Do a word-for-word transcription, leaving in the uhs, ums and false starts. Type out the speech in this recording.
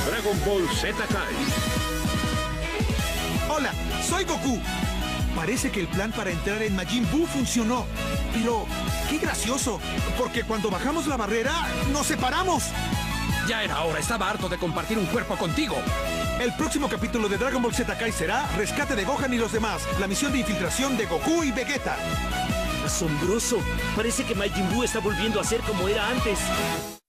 Dragon Ball Z Kai. Hola, soy Goku. Parece que el plan para entrar en Majin Buu funcionó. Pero, qué gracioso, porque cuando bajamos la barrera, nos separamos. Ya era hora, estaba harto de compartir un cuerpo contigo. El próximo capítulo de Dragon Ball Z Kai será Rescate de Gohan y los demás, la misión de infiltración de Goku y Vegeta. Asombroso. Parece que Majin Buu está volviendo a ser como era antes.